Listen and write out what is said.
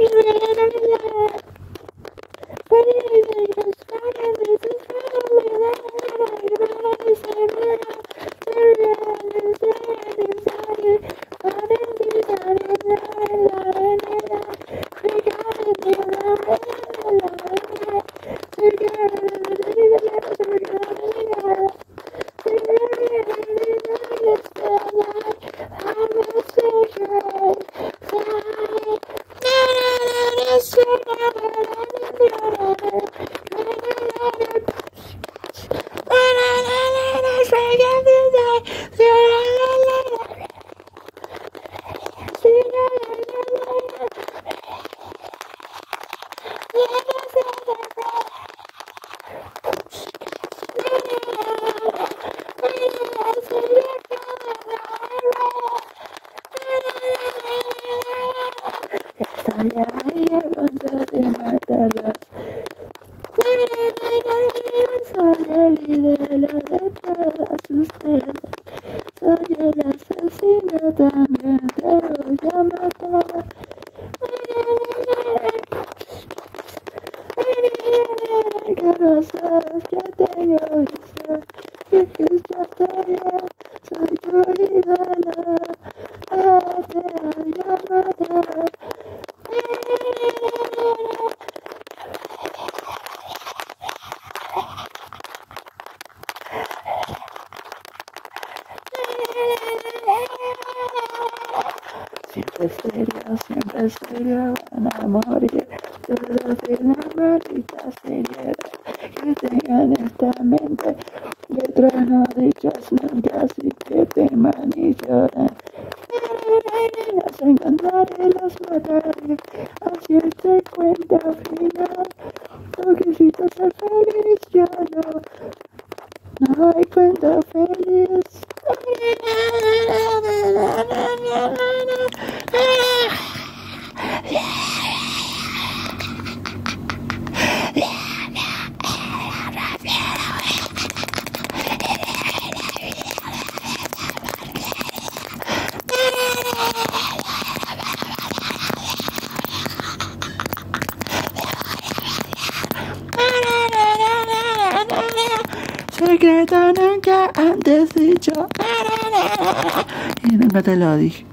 Soy el asesino, también te voy a matar. Que no sabes que tengo visión y que ya estaría, soy tu ídolo, te voy a matar. Siempre serio, van a morir. Todos de la maldita seriedad que tengan esta mente. Letras no dichas nunca, así que teman y lloran. Los encontraré, los mataré, así se cuenta final. Tú quisiste ser feliz, yo no hay cuenta feliz. Secreto nunca antes dicho y nunca te lo dije.